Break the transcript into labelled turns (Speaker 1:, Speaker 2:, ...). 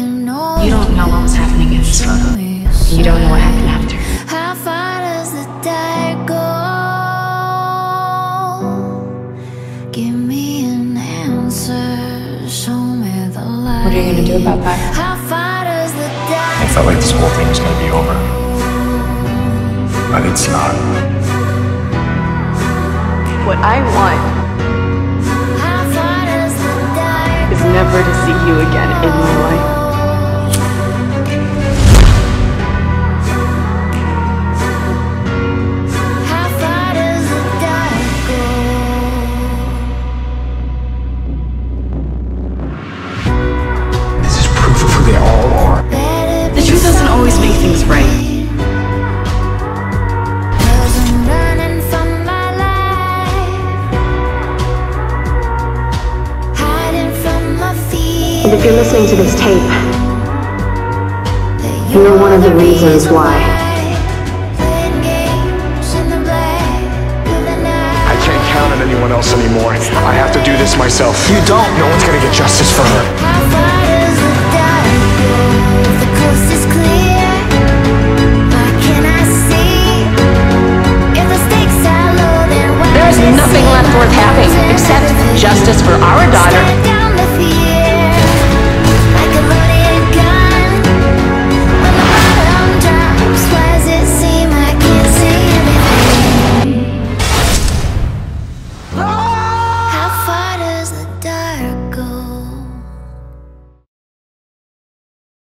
Speaker 1: You don't know what was happening in this photo. You don't know what happened after.
Speaker 2: How far does the day go? Give me an answer, show me the light.
Speaker 1: What are you gonna do about that?
Speaker 2: How far does the day
Speaker 3: I felt like this whole thing was gonna be over, but it's not.
Speaker 1: What I want
Speaker 2: How far does the day
Speaker 1: is never to see you again in my life.
Speaker 2: How far does the day go?
Speaker 3: This is proof of who they all are.
Speaker 1: The truth doesn't always make things right.
Speaker 2: Cause I'm running from my life, hiding from my fears.
Speaker 4: And if you're listening to this tape, you're one of the reasons why.
Speaker 2: Playing games in the black of the night.
Speaker 3: I can't count on anyone else anymore. I have to do this myself. You don't. No one's gonna get justice for her.
Speaker 2: How far does